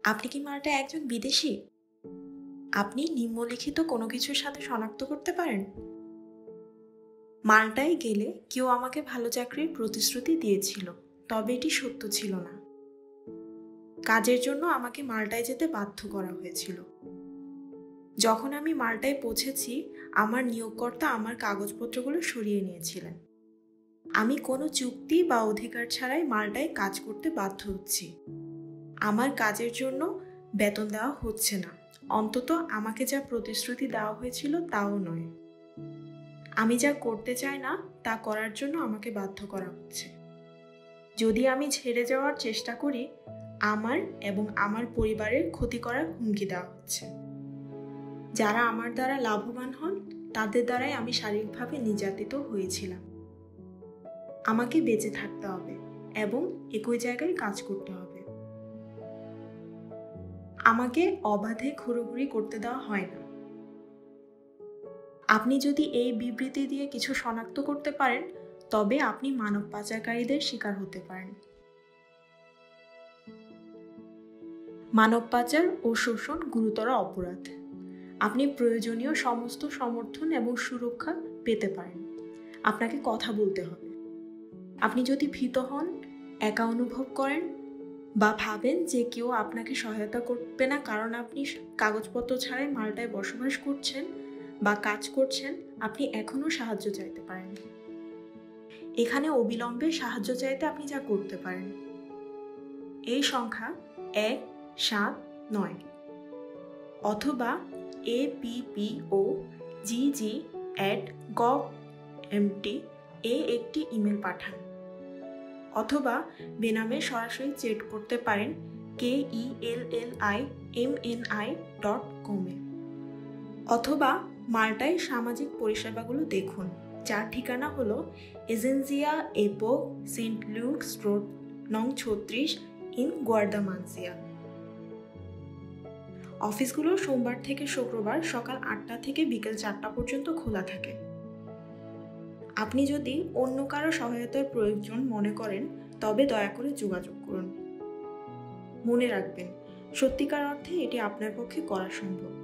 আপনি কি মাল্টায় একজন বিদেশী? আপনি নিম্নলিখিত কোনো কিছুর সাথে শনাক্ত করতে পারেন? মাল্টায় গেলে কেউ আমাকে ভালো চাকরির প্রতিশ্রুতি দিয়েছিল, তবে এটি সত্য ছিল না। কাজের জন্য আমাকে মাল্টায় যেতে বাধ্য করা হয়েছিল। যখন আমি মাল্টায় পৌঁছেছি, আমার নিয়োগকর্তা আমার কাগজপত্রগুলো সরিয়ে নিয়েছিলেন। আমি কোনো চুক্তি বা অধিকার ছাড়াই মাল্টায় কাজ করতে বাধ্য হচ্ছি। আমার কাজের জন্য বেতন দেওয়া হচ্ছে না, অন্তত আমাকে যা প্রতিশ্রুতি দেওয়া হয়েছিল তাও নয়। আমি যা করতে চাই না তা করার জন্য আমাকে বাধ্য করা হচ্ছে। যদি আমি ছেড়ে যাওয়ার চেষ্টা করি, আমার এবং আমার পরিবারের ক্ষতি করার হুমকি দেওয়া হচ্ছে। যারা আমার দ্বারা লাভবান হন তাদের দ্বারাই আমি শারীরিকভাবে নির্যাতিত হয়েছিলাম। আমাকে বেঁচে থাকতে হবে এবং একই জায়গায় কাজ করতে হবে। আমাকে অবাধে ঘোরাঘুরি করতে দেওয়া হয় না। আপনি যদি এই বিবৃতি দিয়ে কিছু শনাক্ত করতে পারেন, তবে আপনি মানব পাচারকারীদের শিকার হতে পারেন। মানব পাচার ও শোষণ গুরুতর অপরাধ। আপনি প্রয়োজনীয় সমস্ত সমর্থন এবং সুরক্ষা পেতে পারেন। আপনাকে কথা বলতে হবে। আপনি যদি ভীত হন, একা অনুভব করেন বা ভাবেন যে কেউ আপনাকে সহায়তা করবে না কারণ আপনি কাগজপত্র ছাড়াই মাল্টায় বসবাস করছেন বা কাজ করছেন, আপনি এখনও সাহায্য চাইতে পারেন। এখানে অবিলম্বে সাহায্য চাইতে আপনি যা করতে পারেন। এই সংখ্যা 179 অথবা appogg@gov.mt একটি ইমেল পাঠান, অথবা বেনামে সরাসরি চ্যাট করতে পারেন kellilmni.com এ, অথবা মাল্টায় সামাজিক পরিষেবাগুলো দেখুন, যার ঠিকানা হলো এজেন্সিয়া এপোগ সেন্ট লুকস রোড নং 36 ইন গুয়ার্দামানসিয়া। অফিসগুলো সোমবার থেকে শুক্রবার সকাল 8টা থেকে বিকেল 4টা পর্যন্ত খোলা থাকে। আপনি যদি অন্য কারো সহায়তার প্রয়োজন মনে করেন, তবে দয়া করে যোগাযোগ করুন। মনে রাখবেন, সত্যিকার অর্থে এটি আপনার পক্ষে করা সম্ভব।